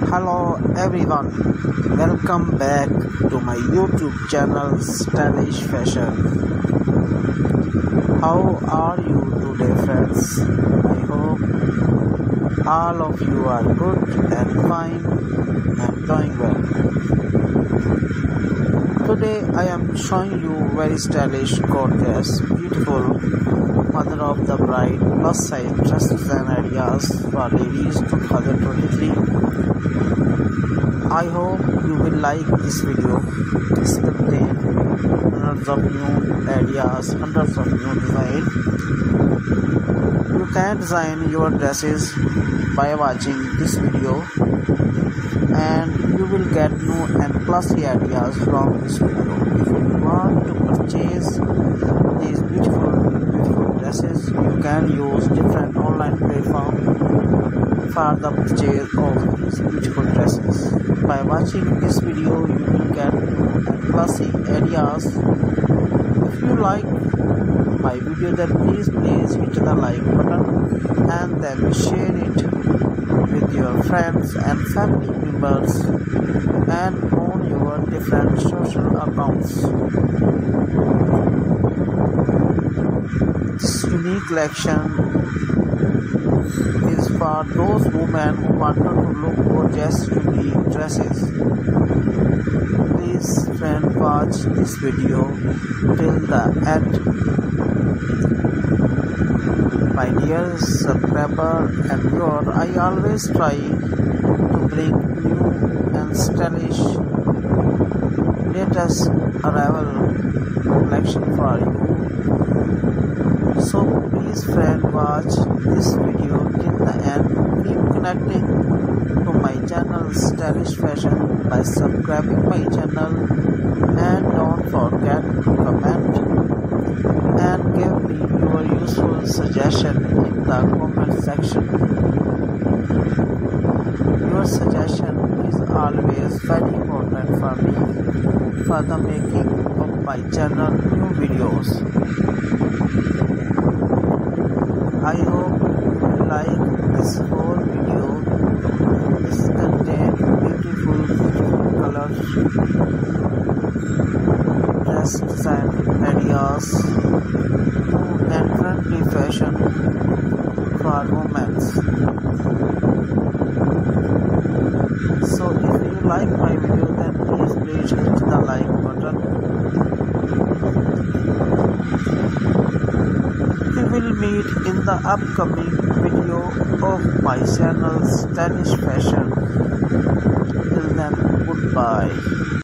Hello everyone, welcome back to my YouTube channel Stylish Fashion. How are you today friends? I hope all of you are good and fine and doing well. Today I am showing you very stylish, gorgeous, beautiful mother of the bride plus size dresses and ideas for ladies 2023. I hope you will like this video. This contains hundreds of new ideas, hundreds of new designs. You can design your dresses by watching this video, and you will get new and classy ideas from this video. If you want to purchase these beautiful dresses, you can use different online platforms for the purchase of these beautiful dresses. By watching this video, you will get new and classy ideas. If you like my video, then please hit the like button and then share it with your friends and family members and on your different social accounts. This unique collection is for those women who wanted to look gorgeous unique dresses. Please friend, watch this video till the end. My dear subscriber and viewer, I always try to bring new and stylish latest arrival collection for you. So please friend, watch this video till the end. Keep connecting to my channel Stylish Fashion by subscribing my channel, and don't forget to comment and give me your useful suggestion in the comment section. Your suggestion is always very important for me for the making of my channel new videos. I hope you will like this whole video. This contains beautiful colors, dress design ideas, new and friendly fashion for women. So if you like my video, then please hit the like button. We will meet in the upcoming video of my channel Stylish Fashion. Till then, goodbye.